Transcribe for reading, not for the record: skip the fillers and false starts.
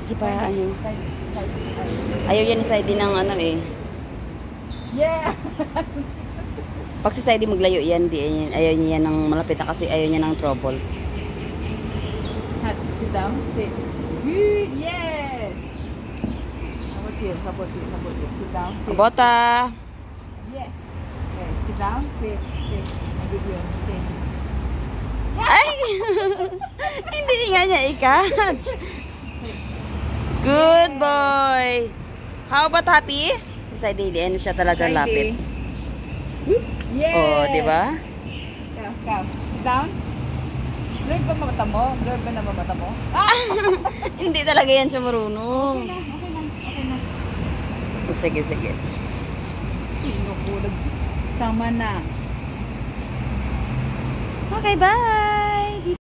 Ipa, ano. Side. Ayaw yan ni Saidi ng ano eh. Yeah! Pag si Saidi maglayo yan, ayaw niya yan ng malapit na kasi ayaw niya ng trouble. Sit down. Sit. Good. Yes! Sabot you. Sit down. Sit. Bota! Yes. Okay, sit down. Sit. Good yun. Sit. Ay! Hindi nga niya i-catch. Good boy! How about Happy? Si Saidi, ano siya talaga lapit. Yes! Oh, di ba? Come. Sit down. Blurred ba mata mo? Blurred ba na mata mo? Hindi talaga yan siya marunong. Okay na. Sige. Sino po? Tama na. Okay, bye!